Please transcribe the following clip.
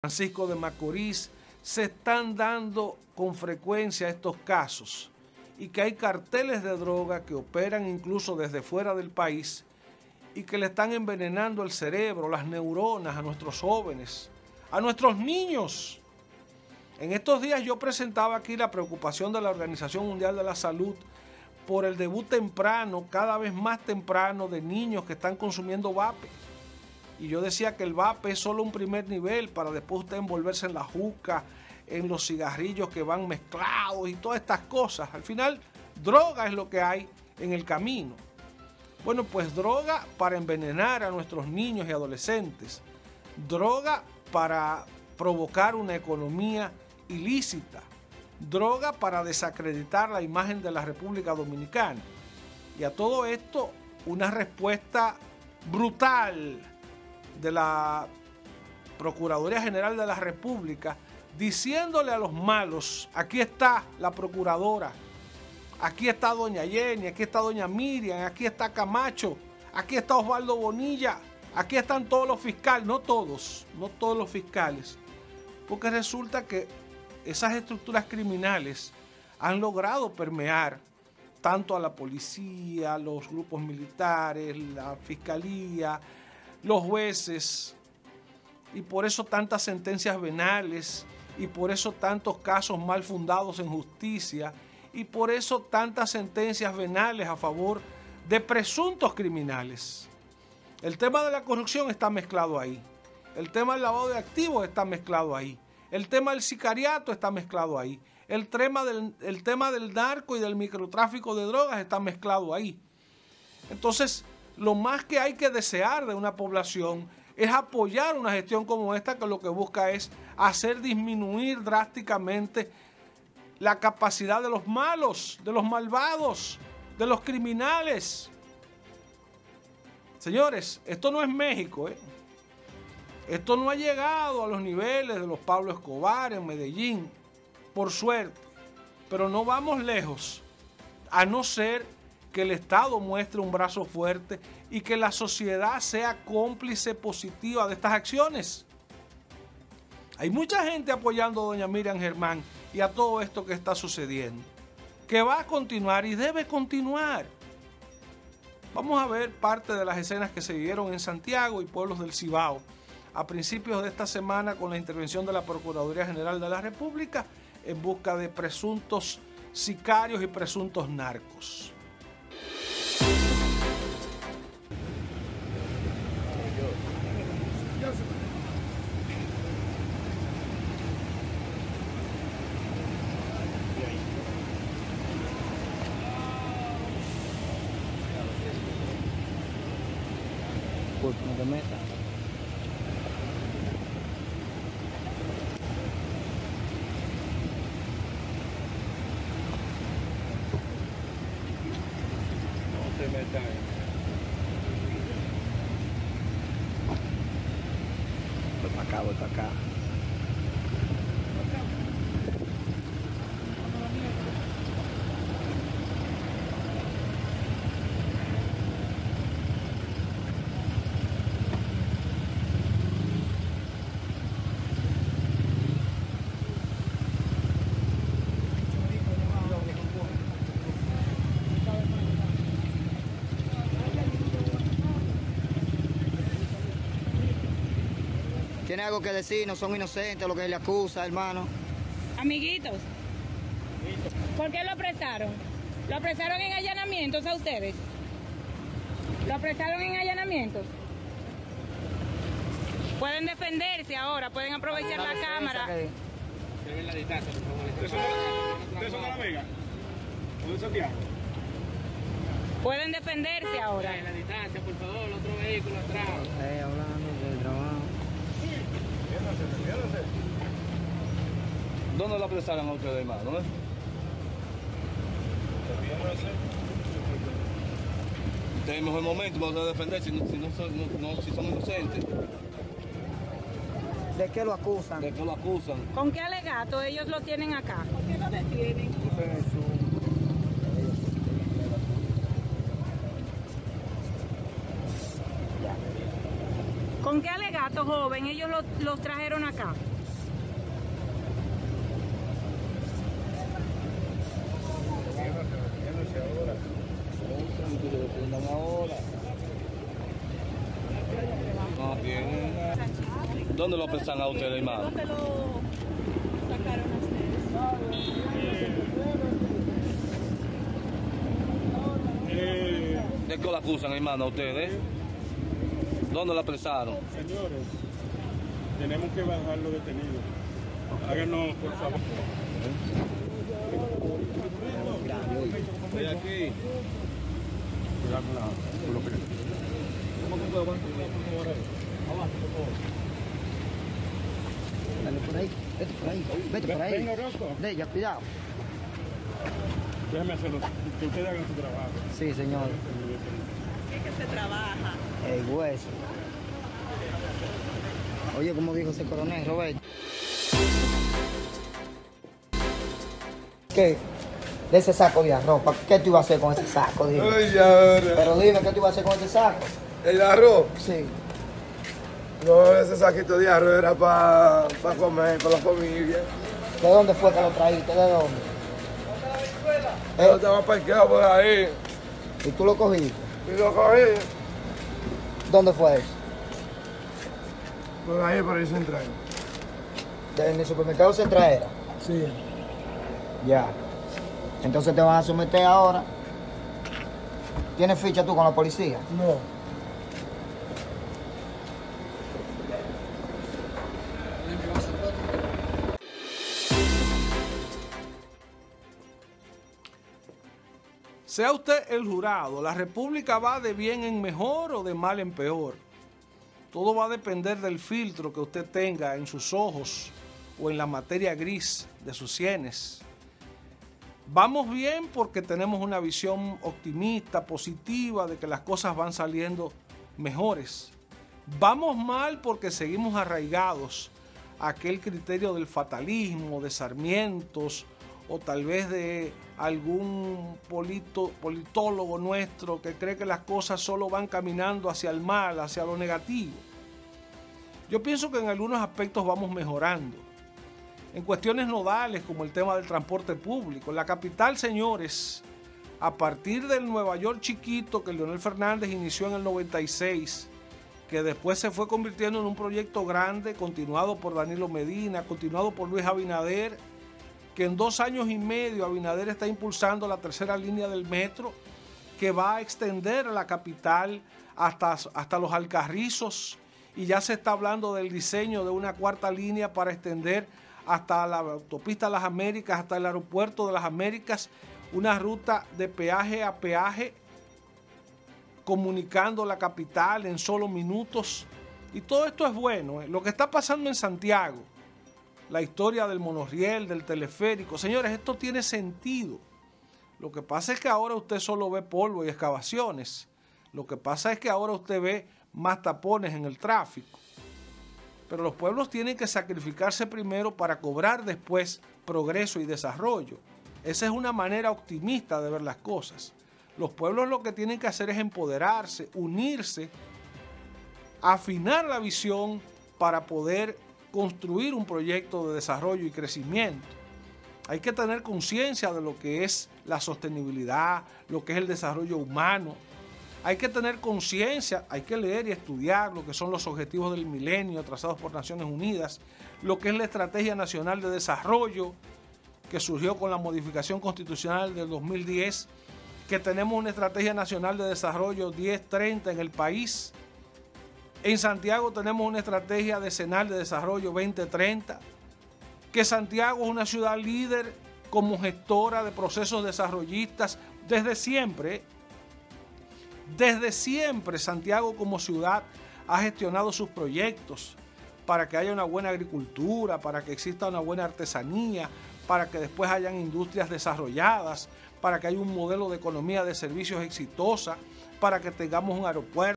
Francisco de Macorís, se están dando con frecuencia estos casos y que hay carteles de droga que operan incluso desde fuera del país y que le están envenenando el cerebro, las neuronas a nuestros jóvenes, a nuestros niños. En estos días yo presentaba aquí la preocupación de la Organización Mundial de la Salud por el debut temprano, cada vez más temprano, de niños que están consumiendo vape. Y yo decía que el vape es solo un primer nivel para después usted envolverse en la juca, en los cigarrillos que van mezclados y todas estas cosas. Al final, droga es lo que hay en el camino. Bueno, pues droga para envenenar a nuestros niños y adolescentes. Droga para provocar una economía ilícita. Droga para desacreditar la imagen de la República Dominicana. Y a todo esto, una respuesta brutal de la Procuraduría General de la República, diciéndole a los malos: aquí está la procuradora, aquí está doña Jenny, aquí está doña Miriam, aquí está Camacho, aquí está Osvaldo Bonilla, aquí están todos los fiscales, no todos los fiscales, porque resulta que esas estructuras criminales han logrado permear tanto a la policía, los grupos militares, la fiscalía, los jueces, y por eso tantas sentencias venales, y por eso tantos casos mal fundados en justicia, y por eso tantas sentencias venales a favor de presuntos criminales. El tema de la corrupción está mezclado ahí, el tema del lavado de activos está mezclado ahí, el tema del sicariato está mezclado ahí, el tema del narco y del microtráfico de drogas está mezclado ahí. Entonces, lo más que hay que desear de una población es apoyar una gestión como esta, que lo que busca es hacer disminuir drásticamente la capacidad de los malos, de los malvados, de los criminales. Señores, esto no es México, ¿eh? Esto no ha llegado a los niveles de los Pablo Escobar en Medellín, por suerte, pero no vamos lejos, a no ser que el Estado muestre un brazo fuerte y que la sociedad sea cómplice positiva de estas acciones. Hay mucha gente apoyando a doña Miriam Germán y a todo esto que está sucediendo, que va a continuar y debe continuar. Vamos a ver parte de las escenas que se vivieron en Santiago y pueblos del Cibao a principios de esta semana con la intervención de la Procuraduría General de la República en busca de presuntos sicarios y presuntos narcos. Pues no te metas. No te metas. Voy para acá, voy para acá. ¿Tiene algo que decir? ¿No son inocentes lo que le acusa, hermano? Amiguitos, ¿por qué lo apresaron? ¿Lo apresaron en allanamientos a ustedes? ¿Lo apresaron en allanamientos? Pueden defenderse ahora, pueden aprovechar la cámara. Se ve la distancia, por favor. ¿Ustedes son de La Vega? ¿O de Santiago? Pueden defenderse ahora. La distancia, por favor, el otro vehículo atrás. Hablando del trabajo. ¿Dónde lo apresaron a ustedes, hermano? Tenemos el momento para defender si son inocentes. ¿De qué lo acusan? ¿De qué lo acusan? ¿Con qué alegato ellos lo tienen acá? ¿Por qué lo detienen? ¿Con qué alegato estos jóvenes, ellos los trajeron acá. ¿Dónde lo apresan a ustedes, hermano? ¿Dónde lo sacaron a ustedes? ¿De qué lo acusan, hermano, a ustedes? ¿Dónde lo apresaron? Señores, tenemos que bajarlo detenido. Háganos, por favor. Estoy aquí. Cuidado con lo que... Dale por ahí, vete por ahí, vete por ahí. Venga, Rosco. De ella, cuidado. Déjame hacerlo, que ustedes hagan su trabajo. Sí, señor. Así es que se trabaja. El hueso. Oye, como dijo ese coronel, Roberto. ¿Qué? De ese saco de arroz, ¿qué tú ibas a hacer con ese saco? Dime. Ay, ahora. Pero dime, ¿qué tú ibas a hacer con ese saco? ¿El arroz? Sí. No, ese saquito de arroz era para comer, para la familia. ¿De dónde fue que lo traíste? ¿De dónde? Yo estaba parqueado por ahí ¿Y tú lo cogiste? y lo cogí. ¿Dónde fue eso? Por ahí, por ahí central. ¿En el supermercado Central era? Sí. Ya. Entonces te van a someter ahora. ¿Tienes ficha tú con la policía? No. Sea usted el jurado, la República va de bien en mejor o de mal en peor. Todo va a depender del filtro que usted tenga en sus ojos o en la materia gris de sus sienes. Vamos bien porque tenemos una visión optimista, positiva, de que las cosas van saliendo mejores. Vamos mal porque seguimos arraigados a aquel criterio del fatalismo, de Sarmientos, o tal vez de algún politólogo nuestro que cree que las cosas solo van caminando hacia el mal, hacia lo negativo. Yo pienso que en algunos aspectos vamos mejorando. En cuestiones nodales, como el tema del transporte público. En la capital, señores, a partir del Nueva York chiquito que Leonel Fernández inició en el 96, que después se fue convirtiendo en un proyecto grande, continuado por Danilo Medina, continuado por Luis Abinader, que en 2 años y medio Abinader está impulsando la tercera línea del metro, que va a extender la capital hasta los Alcarrizos, y ya se está hablando del diseño de una 4ª línea para extender hasta la autopista Las Américas, hasta el aeropuerto de Las Américas, una ruta de peaje a peaje, comunicando la capital en solo minutos. Y todo esto es bueno. Lo que está pasando en Santiago, la historia del monorriel, del teleférico. Señores, esto tiene sentido. Lo que pasa es que ahora usted solo ve polvo y excavaciones. Lo que pasa es que ahora usted ve más tapones en el tráfico. Pero los pueblos tienen que sacrificarse primero para cobrar después progreso y desarrollo. Esa es una manera optimista de ver las cosas. Los pueblos lo que tienen que hacer es empoderarse, unirse, afinar la visión para poder construir un proyecto de desarrollo y crecimiento. Hay que tener conciencia de lo que es la sostenibilidad, lo que es el desarrollo humano. Hay que tener conciencia, hay que leer y estudiar lo que son los objetivos del milenio trazados por Naciones Unidas, lo que es la Estrategia Nacional de Desarrollo que surgió con la modificación constitucional del 2010, que tenemos una Estrategia Nacional de Desarrollo 1030 en el país. En Santiago tenemos una estrategia decenal de desarrollo 2030, que Santiago es una ciudad líder como gestora de procesos desarrollistas desde siempre. Desde siempre Santiago como ciudad ha gestionado sus proyectos para que haya una buena agricultura, para que exista una buena artesanía, para que después hayan industrias desarrolladas, para que haya un modelo de economía de servicios exitosa, para que tengamos un aeropuerto.